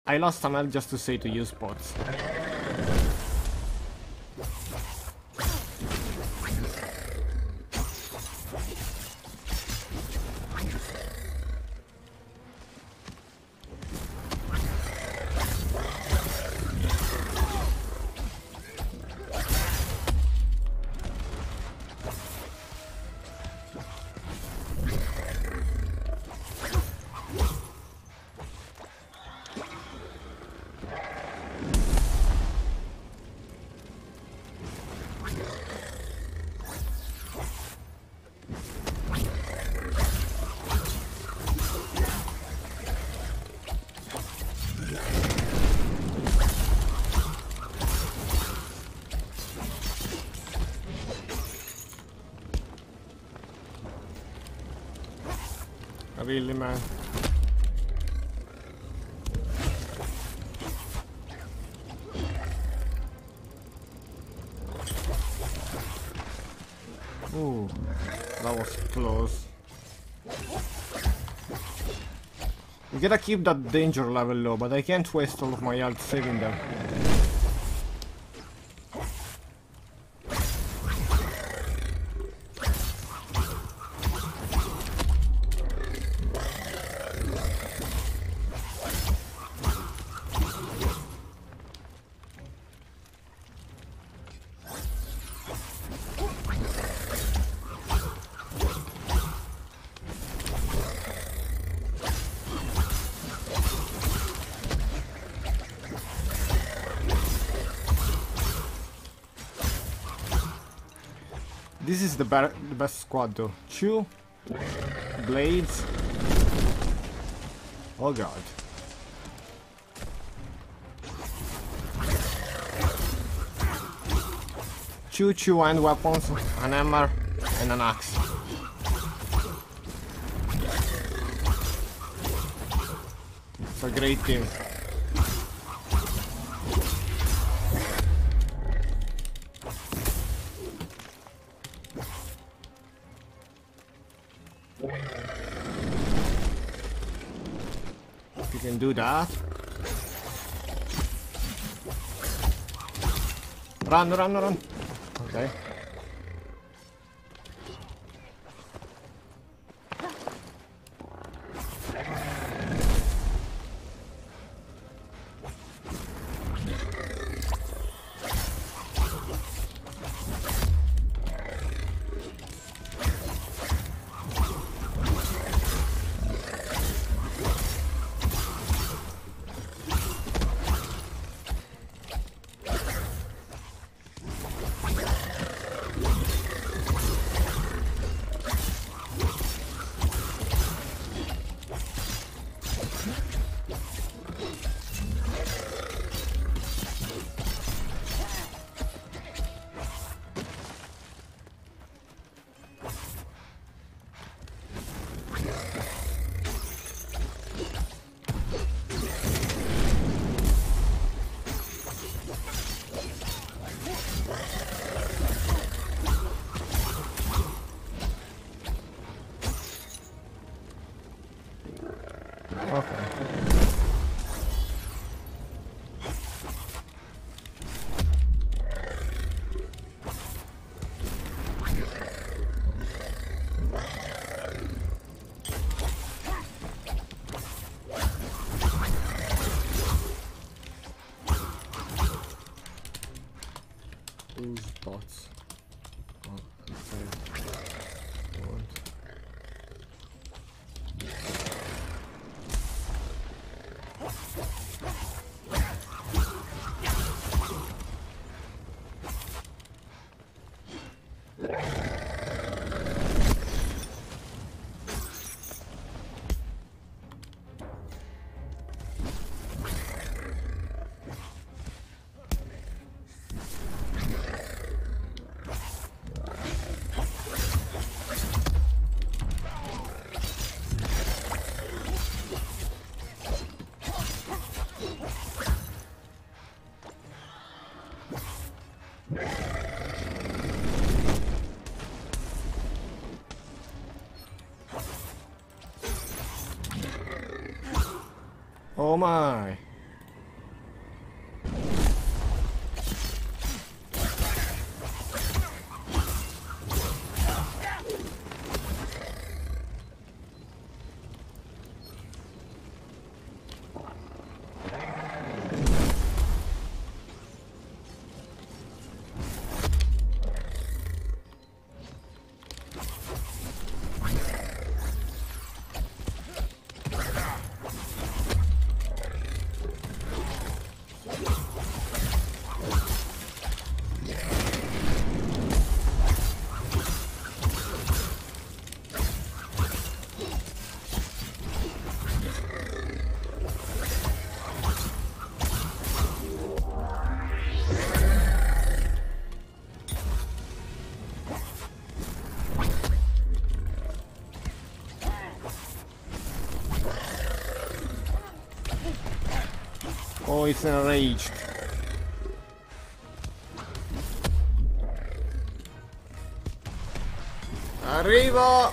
I lost some health just to say to use pots. Really, man. Ooh, that was close. We gotta keep that danger level low, but I can't waste all of my health saving them. This is the best squad though. 2 blades. Oh god. Two hand weapons, an hammer, and an axe. It's a great team. You can do that. Run, run, run. Okay. Who's bots? Oh, okay. What? Oh my! Oh, it's enraged. Arrivo!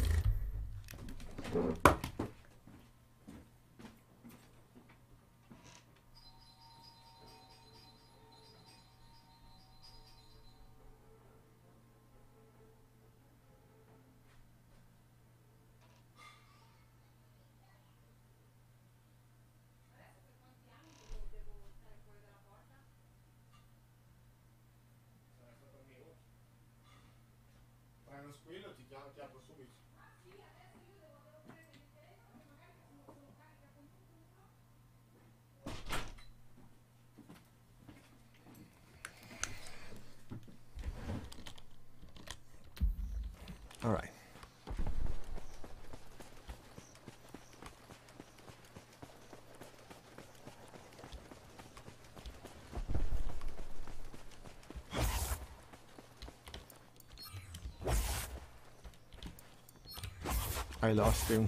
Fai uno squillo, ti apro subito. All right. I lost him.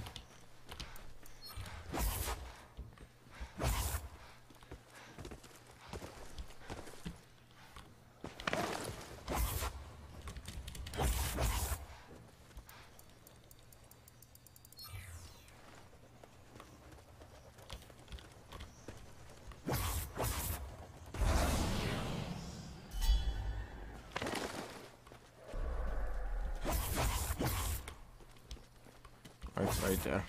It's right there.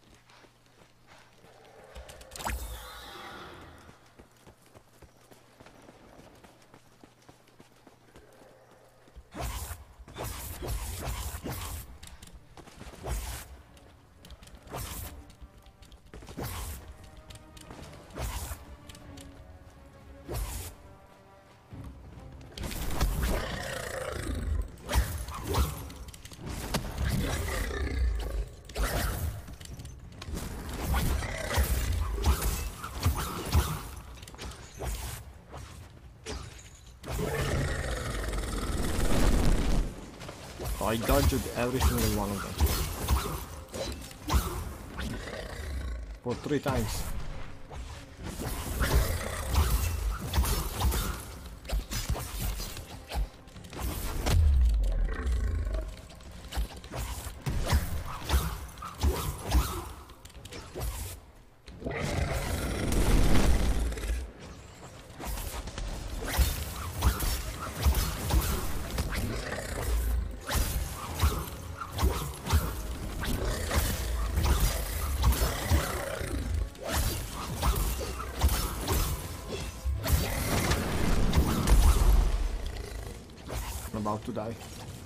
I dodged every single one of them. For 3 times. About to die.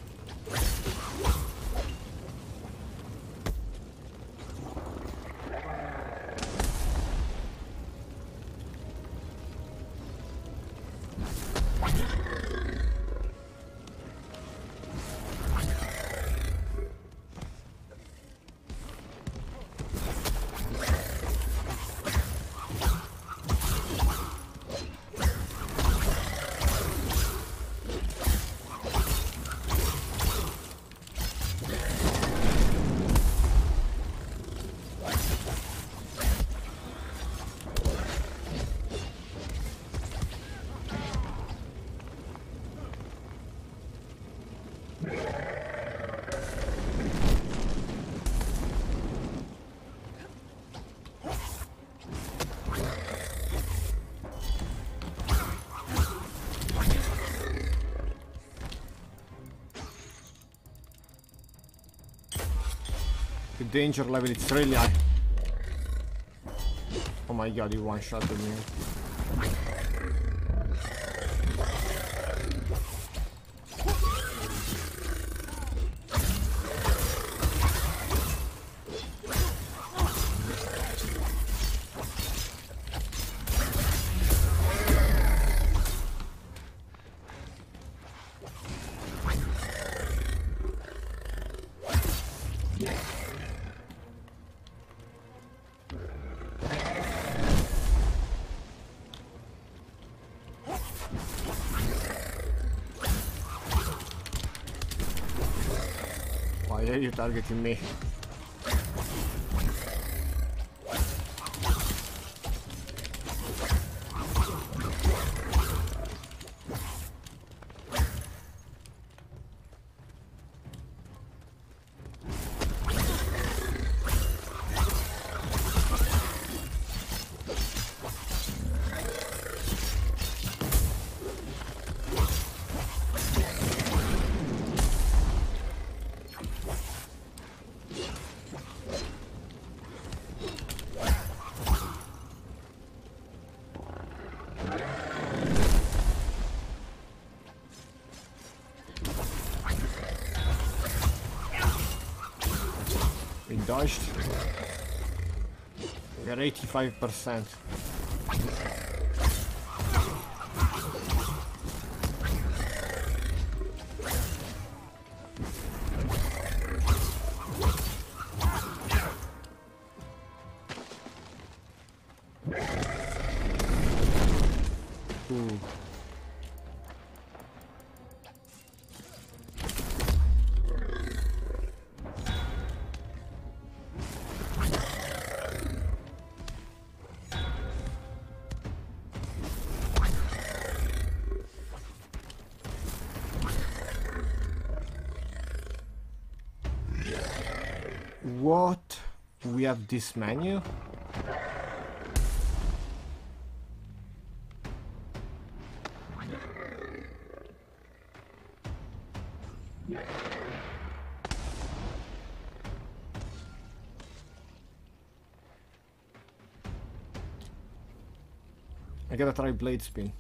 The danger level is really high. Oh my god, he one-shotted me. Why are you targeting me? dodged. We are 85%. Ooh. What? We have this menu? I gotta try blade spin.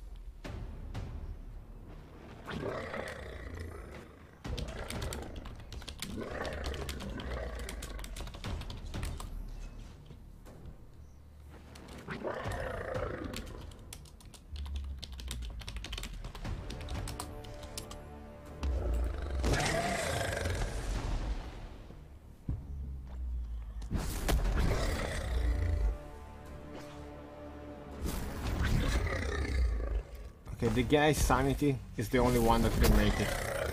Okay, the guy's sanity is the only one that can make it.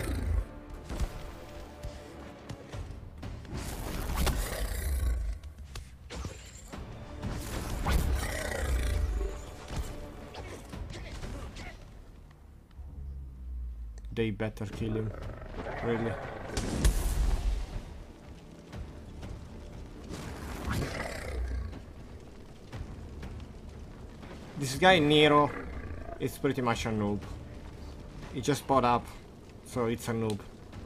They better kill him. Really. This guy Nero is pretty much a noob. He just bought up, so it's a noob.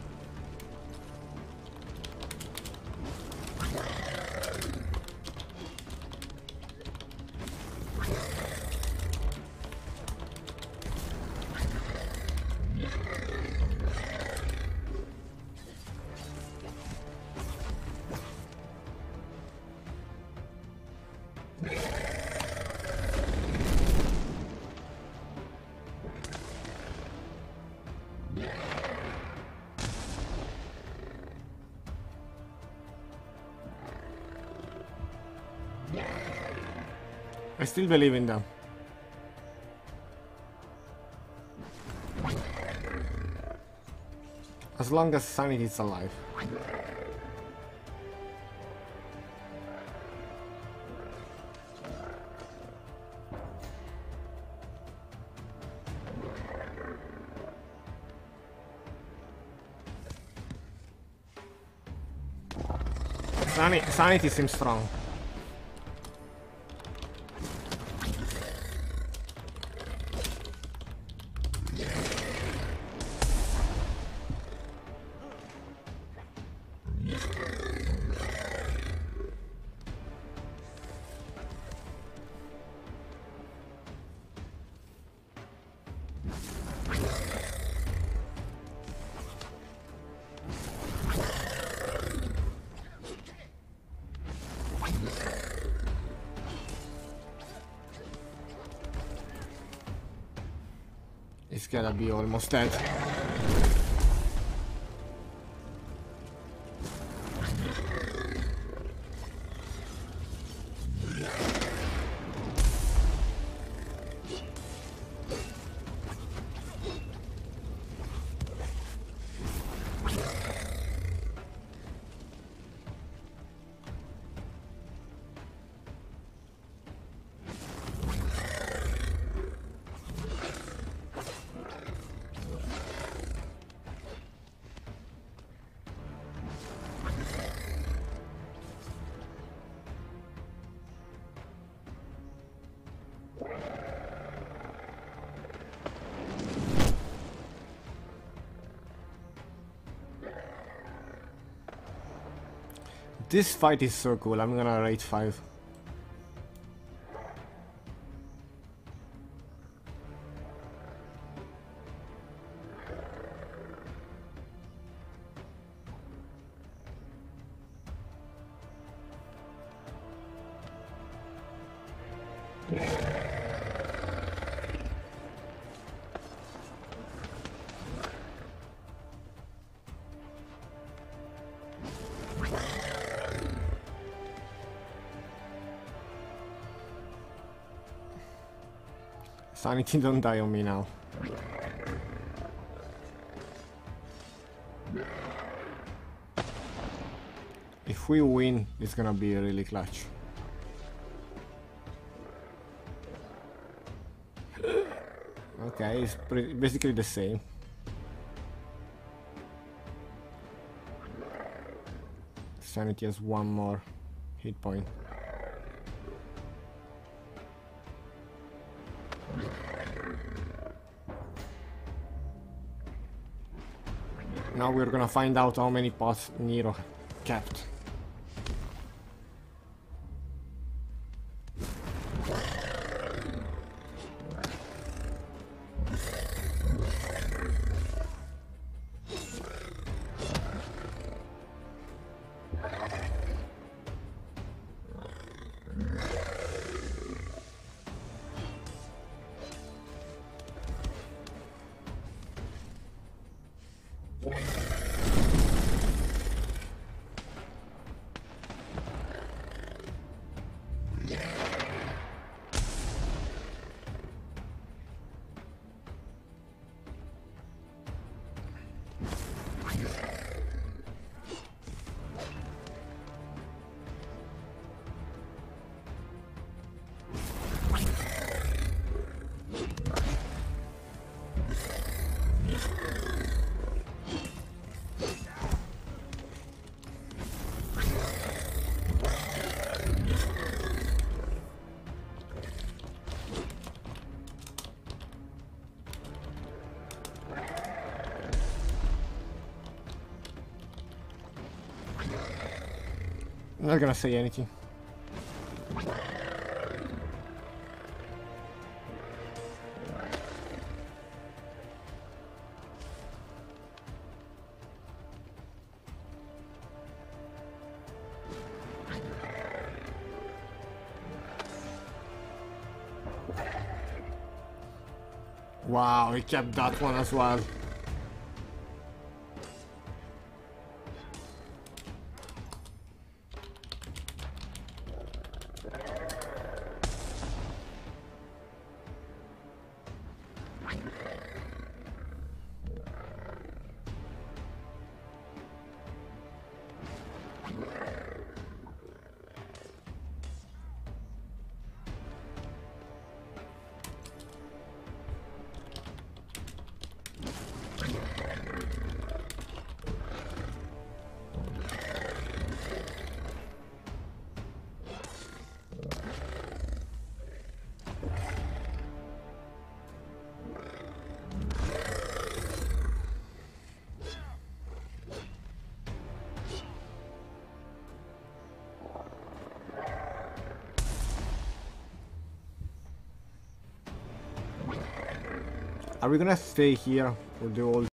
I still believe in them. As long as sanity is alive. Sanity seems strong. It's gonna be almost dead. This fight is so cool, I'm gonna rate 5. Sanity, don't die on me now. If we win, it's gonna be really clutch. Okay, it's basically the same. Sanity has one more hit point. Now we're gonna find out how many pots Nero kept. I'm not gonna say anything. Wow, he kept that one as well. Are we gonna stay here or do all